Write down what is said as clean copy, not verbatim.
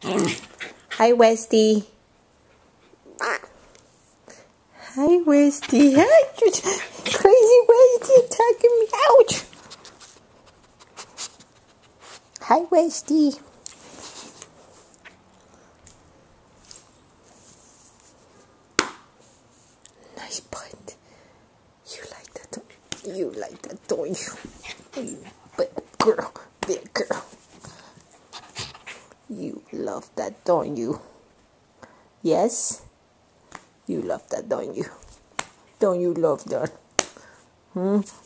Hi, Westie. Hi, Westie. Hi, crazy Westie attacking me. Ouch. Hi, Westie. Nice butt. You like that? You like that, don't you? You bad girl, bad girl. You love that, don't you? Yes? You love that, don't you? Don't you love that?